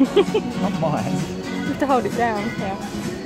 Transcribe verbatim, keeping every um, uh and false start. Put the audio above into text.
Not mine. You have to hold it down, yeah.